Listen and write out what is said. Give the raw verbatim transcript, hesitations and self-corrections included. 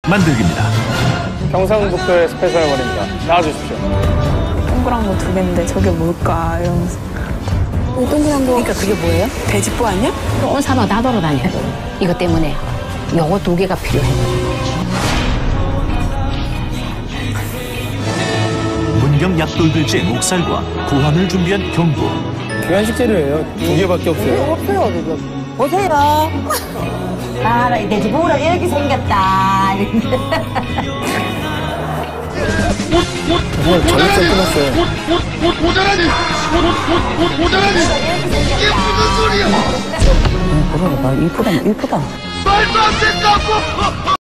만들기입니다. 경상북도의 스페셜 원입니다. 나와주십시오. 동그란 거 두 개인데 저게 뭘까 이러면서. 이 동그란 거. 그러니까 그게 뭐예요? 돼지뿌 아니야? 온 사람 다 돌아다녀. 이것 때문에 요거 두 개가 필요해. 문경 약돌들지의 목살과 구황을 준비한 경부. 귀한 식재료예요. 두 개밖에 없어요. 없어요, 지금. 보세요. 아, 나 돼지 보라 이렇게 생겼다. 정말 전립선 끊었어요. 모자라니! 모자라니! 이게 무슨 소리야! 그래, 나 이쁘다, 이쁘다. 말도 안 된다고!